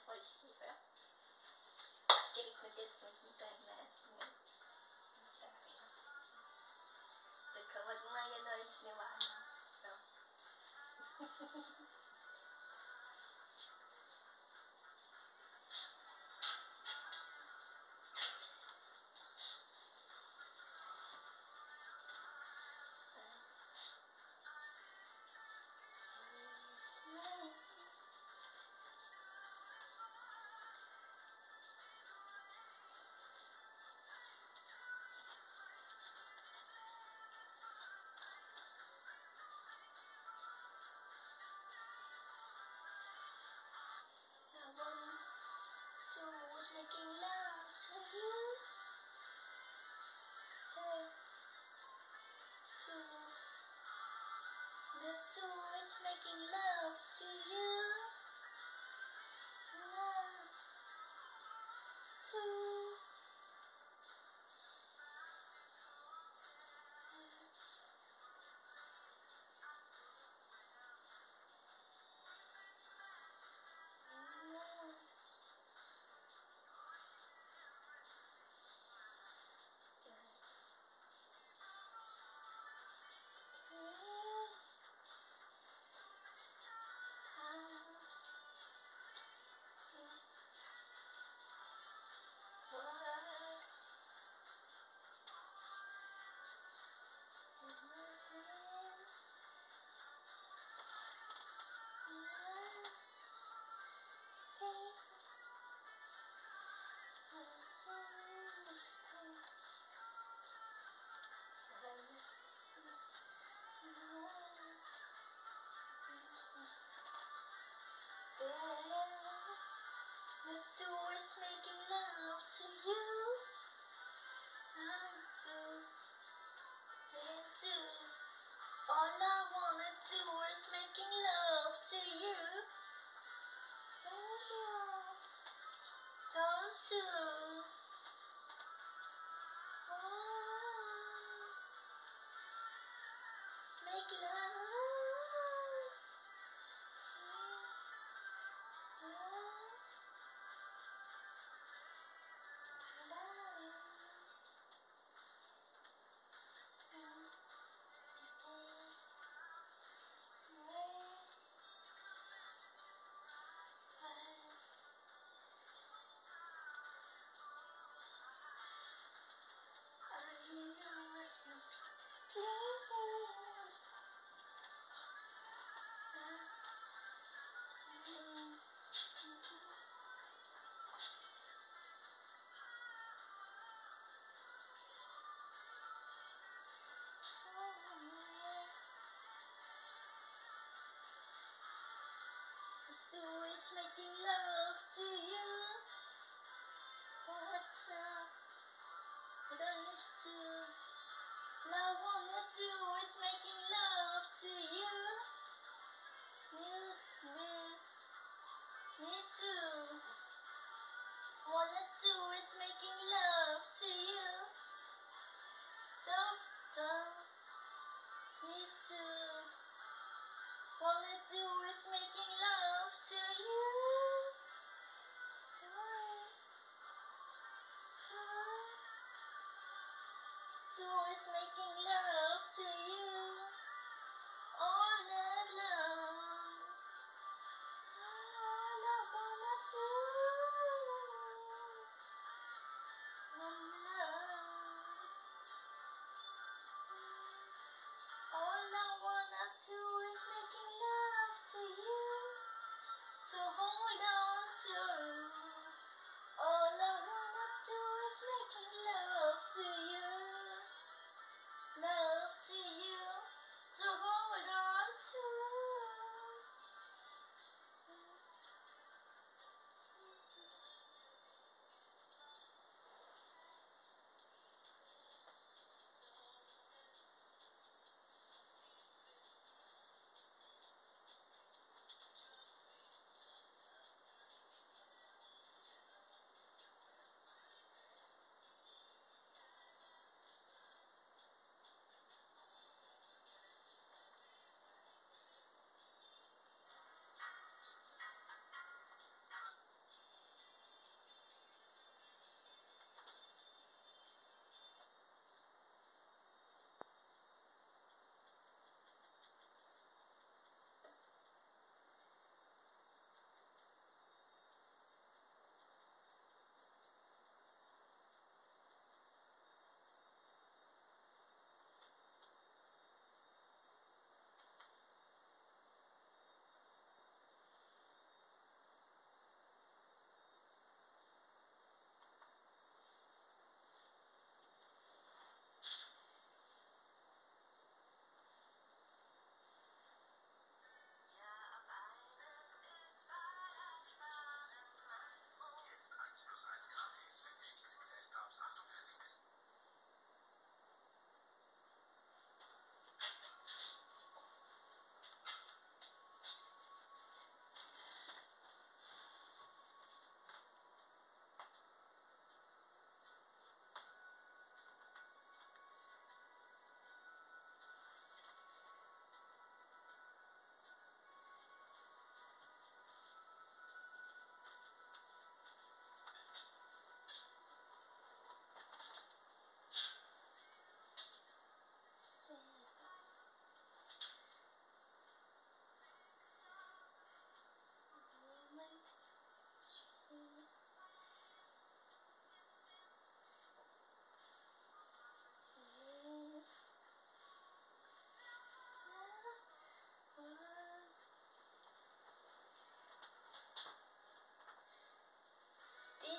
Polisi, bro. Let's get it some good minutes. Wag mo nga yan notes ni Mama. So. Making love to you. Hey, the two is making love to you. One, two. The two is making love to you. I do, me too. All I wanna do is making love to you. Don't you? Make love. Is making love to you. What's up? I don't need to. All I wanna do is making love to you. Me too. Wanna do is making love to you. Don't. Me too. Wanna do is making love to you. Is making love to you all night long. All I wanna do love. All I wanna do is making love to you. So hold on to. All I wanna do is making love to you. Love to you, so hold on to.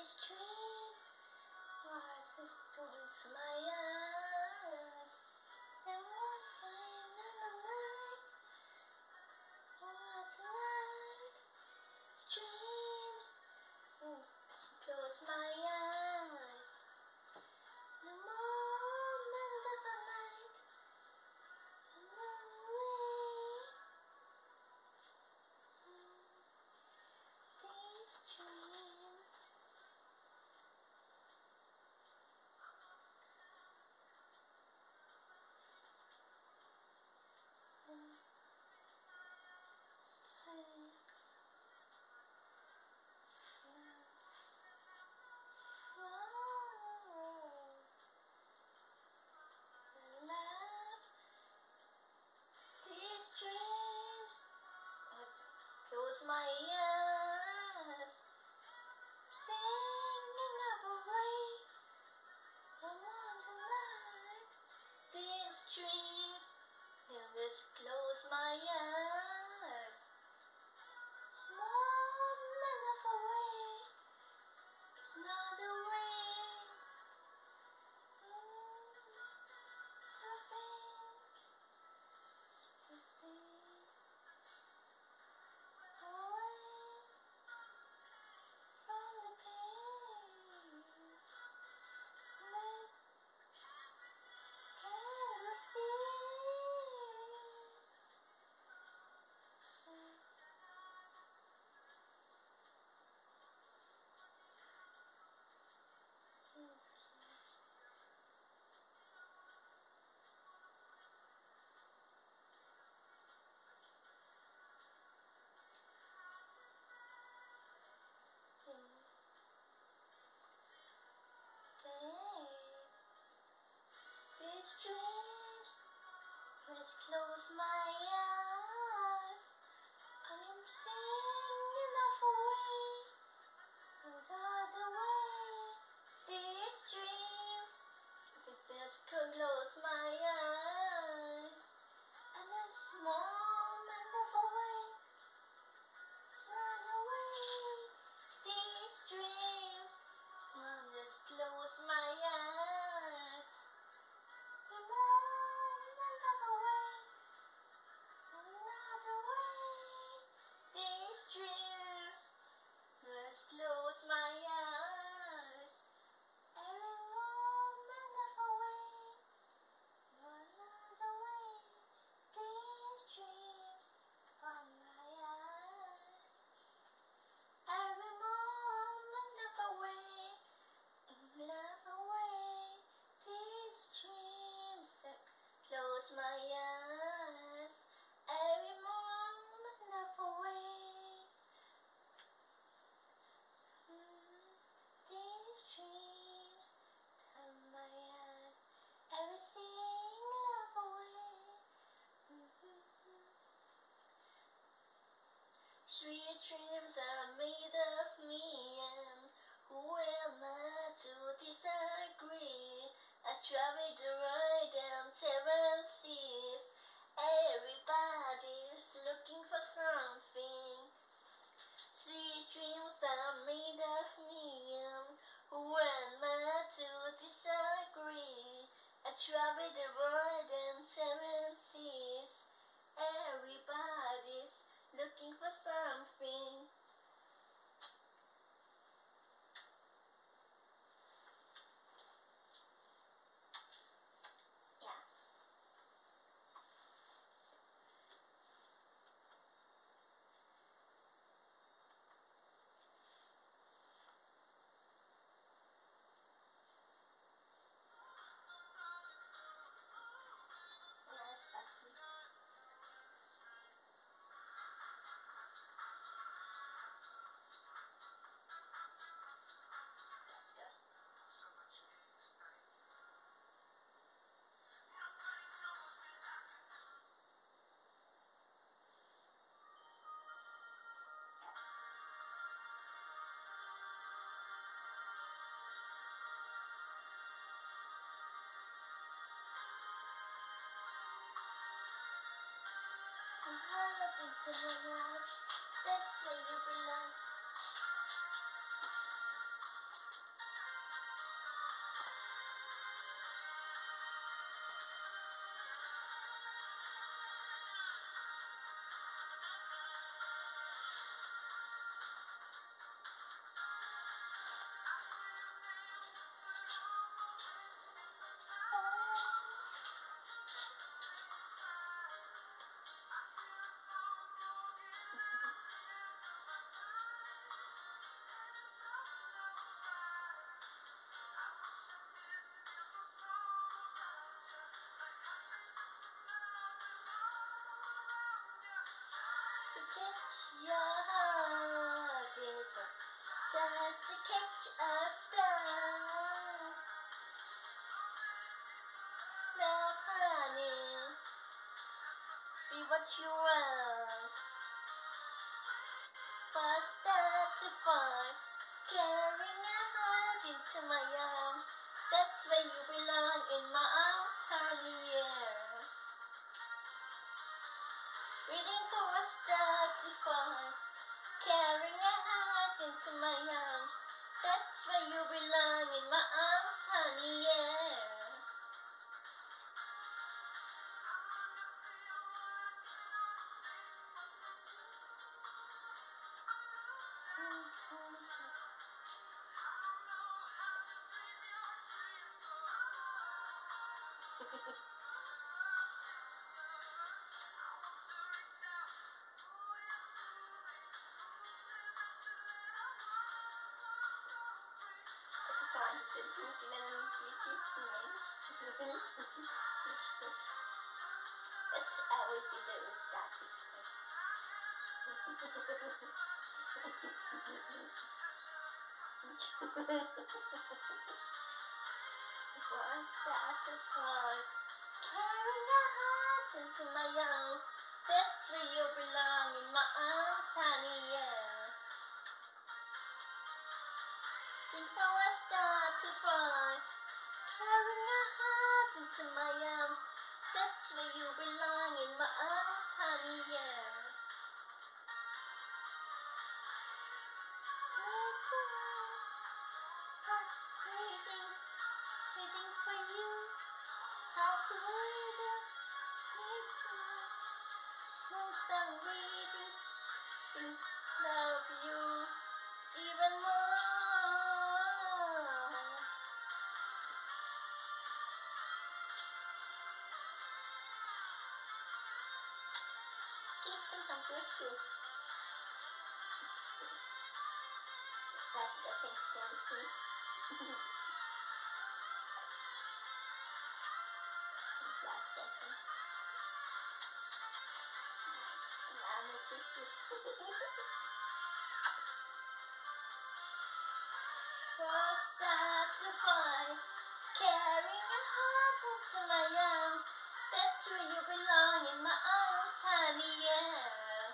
this dream, what is towards my eyes, and one fine night, what a night, dreams, close my eyes, the moment of a night, another way, this dream. These dreams, I close my eyes, singing of a way, I want the night. These dreams, I just close my eyes, moment of a way, another way, these dreams, let's close my eyes, and I'm singing of a way, another way. These dreams, let's close my eyes, and it's moment of a way, another way. These dreams, let's close my eyes. The moment of a way, another way. These dreams, let's close my eyes. Every moment of a way, another way. These dreams on my eyes. Every moment of a way, another way. These dreams, close my eyes. Every moment of a way. These dreams, come my eyes. Every single of a way. Sweet dreams are made of me, and who am I to disagree? I traveled the world and seven seas. Everybody's looking for something. Sweet dreams are made of me, and who am I to disagree? I traveled the world and seven seas. Everybody's looking for something. Yeah. That's good. To my life, that's where you belong. catch your heart is trying to catch a star. Now, honey, be what you want. First start to find, carrying a heart into my arms. That's where you belong, in my arms, honey, yeah. Waiting for a star to find, carrying a heart into my arms. That's where you belong, in my arms, honey, yeah. That's how we do that. First start to fall, carrying a heart into my arms. That's where you belong, in my arms, honey, yeah. Before I start to fall, carrying a heart into my arms. That's where you belong, in my arms, honey, yeah. Waiting for you. How to wait up, since I'm waiting, love you even more. Sometimes bless you. That doesn't stand sweet. Last lesson. Now I'm with this. First start to find, carrying a heart into my arms. That's where you belong, in my arms, honey, yeah.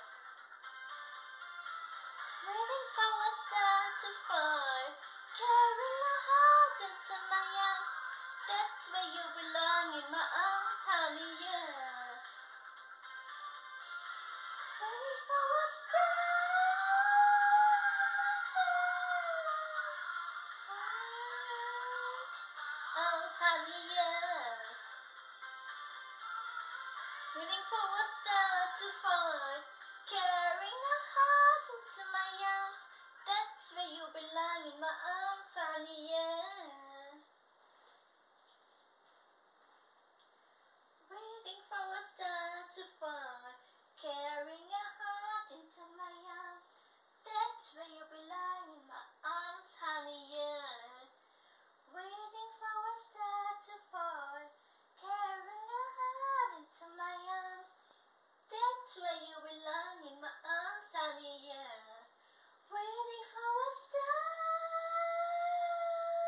Waiting for a star to fall, carrying a heart into my arms. That's where you belong, in my arms, honey, yeah. Waiting for a star. Arms, honey, yeah. Waiting for a star to fall, carrying a heart into my arms. That's where you belong, in my arms, honey, yeah. Waiting for a star to fall, carrying a heart into my arms. That's where you belong, in my arms, honey, yeah. Waiting for a star to fall, carrying a heart into my arms. That's where you belong, in my arms, honey, yeah. Waiting for a star.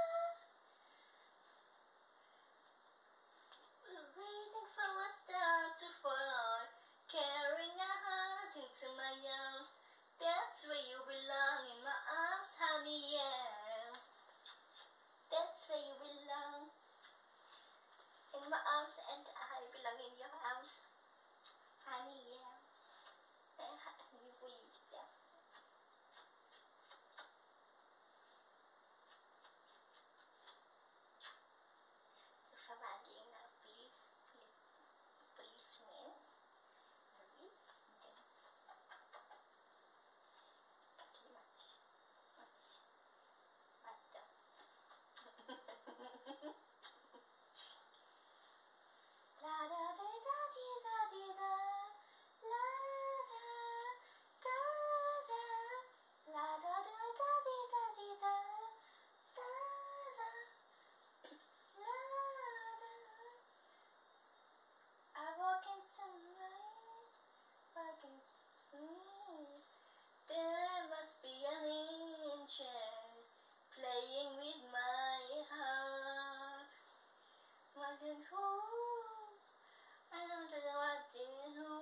angel, playing with my heart. What can who? I don't know what in who.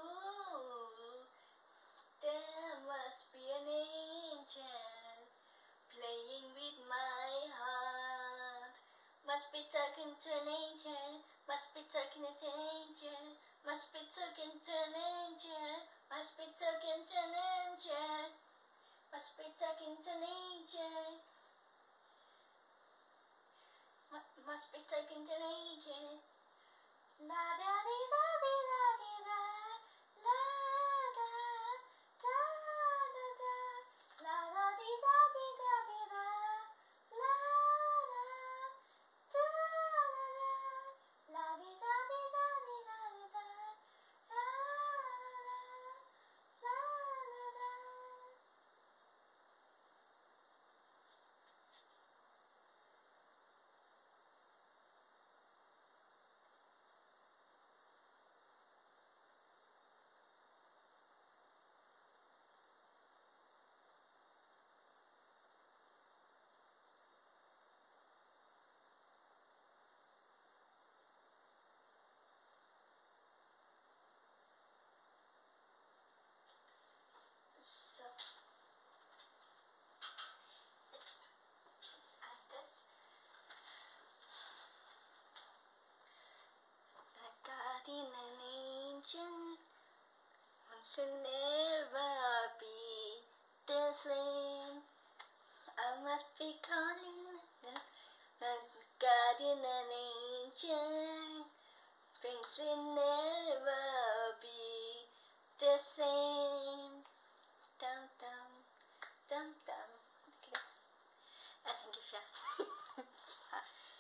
There must be an angel playing with my heart. Must be talking to an angel. Must be talking to an angel. Must be talking to an angel. Must be talking to an angel. Must be talking to an angel. Must be talking to an angel. La da di da di da di da. La da da da da. La da di da di da di da. La da da da da. La di da di da di da di da. La da la da da. So I guess I got in an angel. One should never be the same. I must be calling the guardian an angel. Things will never be the same. Dum dum dum dum. Okay. Jag tänker